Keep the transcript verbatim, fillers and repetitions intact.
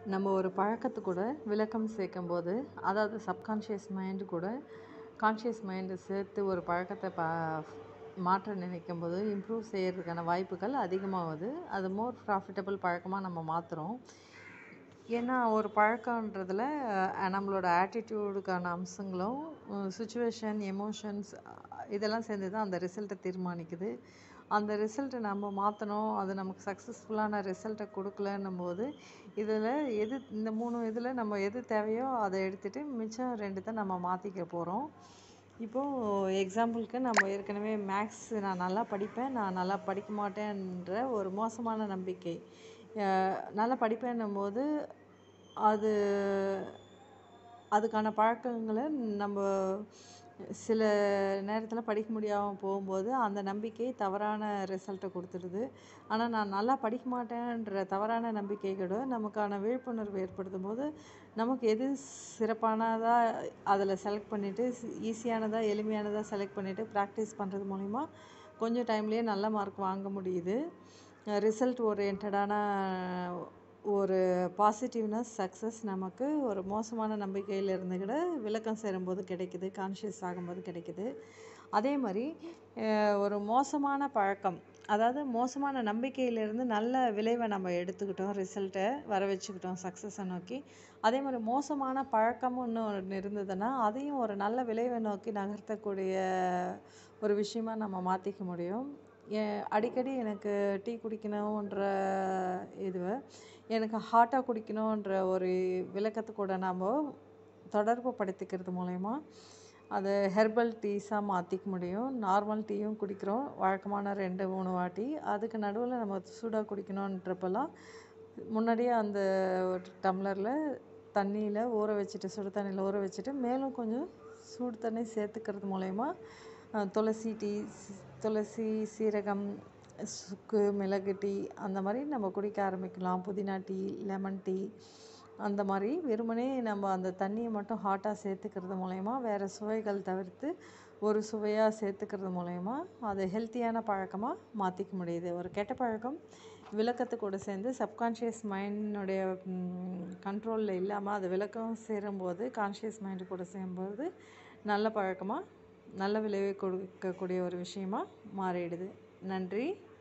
நம்ம ஒரு பழக்கத்து கூட விளக்கம் சேர்க்கும்போது, அதாவது சப்கான்ஷியஸ் மைண்டு கூட கான்ஷியஸ் மைண்டு சேர்த்து ஒரு பழக்கத்தை ப மாற்ற நினைக்கும்போது, இம்ப்ரூவ் செய்யறதுக்கான வாய்ப்புகள் அதிகமாகுது. அது மோர் ப்ராஃபிட்டபிள் பழக்கமாக நம்ம மாத்துறோம். ஏன்னா, ஒரு பழக்கன்றதுல அ நம்மளோட ஆட்டிட்யூடுக்கான அம்சங்களும், சிச்சுவேஷன், எமோஷன்ஸ் இதெல்லாம் சேர்ந்து தான் அந்த ரிசல்ட்டை தீர்மானிக்குது. அந்த ரிசல்ட்டை நம்ம மாற்றணும், அது நமக்கு சக்ஸஸ்ஃபுல்லான ரிசல்ட்டை கொடுக்கலன்னும்போது, இதில் எது இந்த மூணு இதில் நம்ம எது தேவையோ அதை எடுத்துட்டு மிச்சம் ரெண்டு தான் நம்ம மாற்றிக்க போகிறோம். இப்போது எக்ஸாம்பிளுக்கு நம்ம ஏற்கனவே மேக்ஸ் நான் நல்லா படிப்பேன், நான் நல்லா படிக்க மாட்டேன்ற ஒரு மோசமான நம்பிக்கை. அ நல்லா படிப்பேன்னும்போது அது அதுக்கான பழக்கங்கள நம்ம சில நேரத்தில் படிக்க முடியாமல் போகும்போது அந்த நம்பிக்கை தவறான ரிசல்ட்டை கொடுத்துடுது. ஆனால் நான் நல்லா படிக்க மாட்டேன்ற தவறான நம்பிக்கை கூட நமக்கான விழிப்புணர்வு ஏற்படுத்தும் போது நமக்கு எது சிறப்பானதாக அதில் செலக்ட் பண்ணிவிட்டு ஈஸியானதாக எளிமையானதாக செலக்ட் பண்ணிவிட்டு ப்ராக்டிஸ் பண்ணுறது மூலிமா கொஞ்சம் டைம்லேயே நல்ல மார்க் வாங்க முடியுது. ரிசல்ட் ஓரியன்டான ஒரு பாசிட்டிவ்னஸ் சக்ஸஸ் நமக்கு ஒரு மோசமான நம்பிக்கையிலிருந்து கூட விளக்கம் சேரும்போது கிடைக்குது, கான்ஷியஸ் ஆகும்போது கிடைக்குது. அதே மாதிரி ஒரு மோசமான பழக்கம், அதாவது மோசமான நம்பிக்கையிலிருந்து நல்ல விளைவை நம்ம எடுத்துக்கிட்டோம், ரிசல்ட்டை வர வச்சுக்கிட்டோம் சக்ஸஸை நோக்கி. அதே மாதிரி மோசமான பழக்கமும் இன்னும் ஒன்று இருந்ததுன்னா அதையும் ஒரு நல்ல விளைவை நோக்கி நகர்த்தக்கூடிய ஒரு விஷயமாக நம்ம மாற்றிக்க முடியும். அடிக்கடி எனக்கு டீ குடிக்கணுன்ற இதுவை எனக்கு ஹாட்டாக குடிக்கணுன்ற ஒரு விளக்கத்தை கூட நாம் தொடர்பு படுத்திக்கிறது மூலயமா அதை ஹெர்பல் டீஸாக மாற்றிக்க முடியும். நார்மல் டீயும் குடிக்கிறோம் வழக்கமான ரெண்டு மூணு வாட்டி. அதுக்கு நடுவில் நம்ம சூடாக குடிக்கணுன்றப்பெல்லாம் முன்னாடியே அந்த ஒரு டம்ளரில் தண்ணியில் ஊற வச்சுட்டு சுடு தண்ணியில் ஊற வச்சுட்டு மேலும் கொஞ்சம் சூடு தண்ணி சேர்த்துக்கிறது மூலயமா துளசி டீ, துளசி, சீரகம், சுக்கு, மிளகு டீ அந்த மாதிரி நம்ம குடிக்க ஆரம்பிக்கலாம். புதினா டீ, லெமன் டீ அந்த மாதிரி வெறுமனே நம்ம அந்த தண்ணியை மட்டும் ஹாட்டாக சேர்த்துக்கிறது மூலயமா வேறு சுவைகள் தவிர்த்து ஒரு சுவையாக சேர்த்துக்கிறது மூலயமா அது ஹெல்த்தியான பழக்கமாக மாற்றிக்க முடியுது. ஒரு கெட்ட பழக்கம் விளக்கத்து கூட சேர்ந்து சப்கான்ஷியஸ் மைண்டினுடைய கண்ட்ரோலில் இல்லாமல் அது விளக்கம் சேரும்போது கான்ஷியஸ் மைண்டு கூட சேரும்போது நல்ல பழக்கமாக நல்ல விளைவை கொடுக்கக்கூடிய ஒரு விஷயமாக மாறிடுது. நன்றி.